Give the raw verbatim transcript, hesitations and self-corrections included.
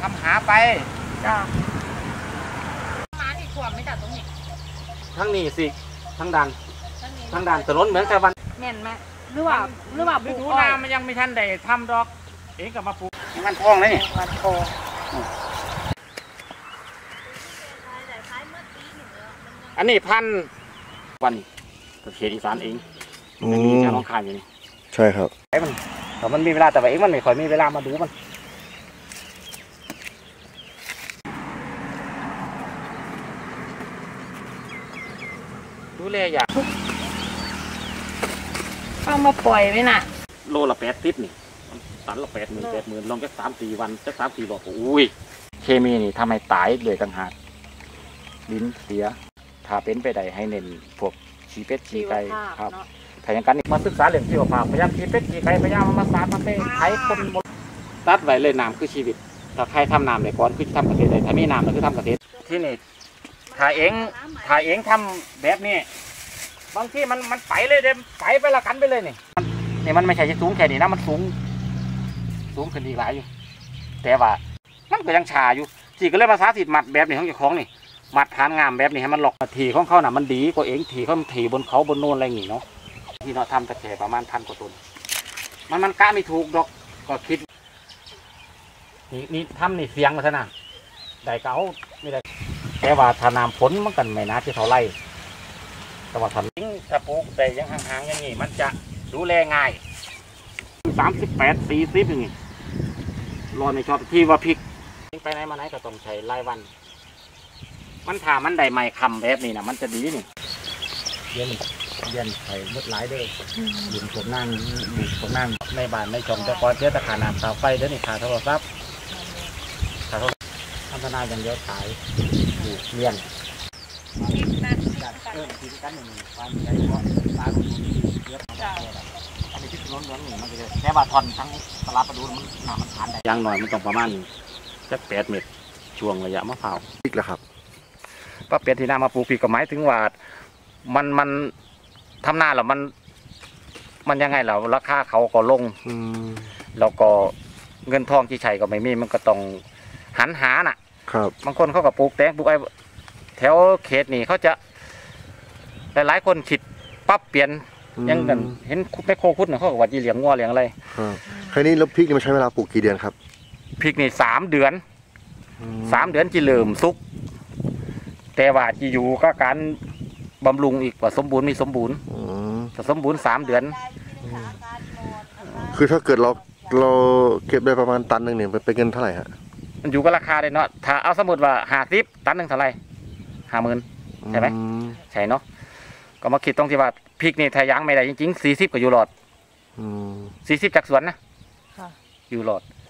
ทำหาไปจ้ามาที่ขวบไม่จัดตรงนี้ทั้งนี้สิทั้งดันทั้งดันถนนเหมือนกับวันแม่นไหมหรือว่าหรือว่าปลูกดูนามันยังไม่ทันได้ทำดอกเองกับมาปลูกมันทองเลยนี่มันทองอันนี้พันวันเขตอีสานเองมันมีแค่น้องคายอยู่นี่ใช่ครับไอ้มันแต่มันมีเวลาแต่ว่าเองมันไม่ค่อยมีเวลามาดูมันดูแลอย่างเอามาปล่อยไว้น่ะโลละแปดสิบนี่ตันละแปดหมื่นแปดหมื่นลองแค่สามสี่วันแค่สามสี่บอกอุ้ยเคมีนี่ทำให้ตายเลยต่างหากลิ้นเสียถ้าเป็นไปได้ให้เน้นพวกชีเป็ดชีไก่ครับถ้าอย่างกันนี่มาศึกษาเรื่องชีวภาพพยายามชีเป็ดชีไก่พยายามมาสานมาเป็นไถคนตัดไว้เลยน้ำคือชีวิตถ้าใครทำน้ำได้ก่อนคือทำเกษตรได้ถ้ามีน้ำก็คือทำเกษตรที่นี่ถ้าเองถ้าเองทำแบบนี้บางทีมันมันไปเลยเด็มไปไปละกันไปเลยนี่นี่มันไม่ใช่จะสูงแค่นี้นะมันสูงสูงขึ้นอีกหลายอยู่แต่ว่ามันก็ยังชาอยู่ที่ก็เลยภาษาสิทธิ์มัดแบบนี้ของเจ้าของนี่มัดฐานงามแบบนี้ให้มันหลอกทีของเขาน่ะมันดีกว่าเองทีเขาทีบนเขาบนโน่นอะไรอย่างงี้เนาะที่เราทำตะแคร่ประมาณพันกว่าต้นมันมันกะไม่ถูกดอกก็คิดนี่นี่ทำนี่เสียงมาซะนะได้เก่าไม่ได้แต่ว่าถ้าน้ำฝนมันกันไม่น่าจะเท่าไรแต่ว่าถ้าลิงถ้าปลูกแต่ยังห่างๆอย่างนี้มันจะดูแลง่ายสามสิบแปดสี่สิบอย่างนี้รอในชอบที่ว่าพริกไปไหนมาไหนก็ต้องใช้รายวันมันถามันได้ไม่คำแบบนี้นะมันจะดีนี่เย็นเย็นใส่มดหลายด้วยดินผมนั่งดินผมนั่งในบ้านในชมแต่ก่อนเสียตะขาน้ำตาไฟเดี๋ยวนี้ขาโทรศัพท์ขาโทรศัพท์ทำธนาอย่างเดียวขายปลูกเลี้ยงเออกินกันหนึ่งวันใช้เพราะตาคุณเยอะอันนี้ที่น้องน้องหนึ่งมันจะแค่ว่าทอนทั้งตลาดประดูมันหนามันทานได้ยังหน่อยมันต้องประมาณสักแปดเมตรช่วงระยะมะพร้าวพริกแล้วครับป้าเป็ดที่นามาปลูกพริกก็หมายถึงว่ามันมันทำนาแล้วมันมันยังไงแล้วราคาเขาก็ลงแล้วก็เงินทองที่ใช้ก็ไม่มีมันก็ต้องหันหาน่ะครับบางคนเขาก็ปลูกแตงปลูกไอ้แถวเขตนี่เขาจะหลายๆคนคิดปั๊บเปลี่ยนยังกันเห็นแม่โคคุดเนี่ยเขาบอกว่าจีเหลียงงัวเหลียงอะไรครับคราวนี้แล้วพริกนี่มันใช้เวลาปลูกกี่เดือนครับพริกนี่สามเดือนสามเดือนจีเริ่มสุกแต่ว่าจีอยู่ก็การบำรุงอีกว่าสมบูรณ์มีสมบูรณ์แต่สมบูรณ์สามเดือนคือถ้าเกิดเราเราเก็บได้ประมาณตันหนึ่งเนี่ยเป็นเงินเท่าไหร่ฮะมันอยู่กับราคาเลยเนาะถ้าเอาสมมติว่าห้าสิบตันหนึ่งเท่าไหร่ห้าหมื่นใช่ไหมใช่เนาะก็มาคิดตรงที่ว่าพริกนี่ถ้ายังไม่ได้จริงๆสี่สิบก็อยู่หลอดสี่สิบจากสวนนะอยู่หลอด